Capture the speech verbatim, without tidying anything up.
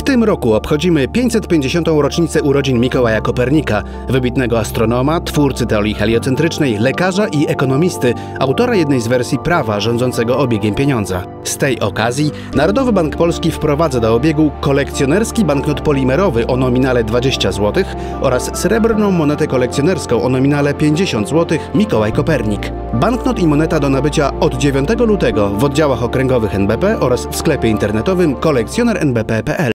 tym roku obchodzimy pięćset pięćdziesiątą rocznicę urodzin Mikołaja Kopernika, wybitnego astronoma, twórcy teorii heliocentrycznej, lekarza i ekonomisty, autora jednej z wersji prawa rządzącego obiegiem pieniądza. Z tej okazji Narodowy Bank Polski wprowadza do obiegu kolekcjonerski banknot polimerowy o nominale dwadzieścia złotych oraz srebrną monetę kolekcjonerską o nominale pięćdziesiąt złotych Mikołaj Kopernik. Banknot i moneta do nabycia od dziewiątego lutego w oddziałach okręgowych N B P oraz w sklepie internetowym kolekcjoner n b p kropka p l.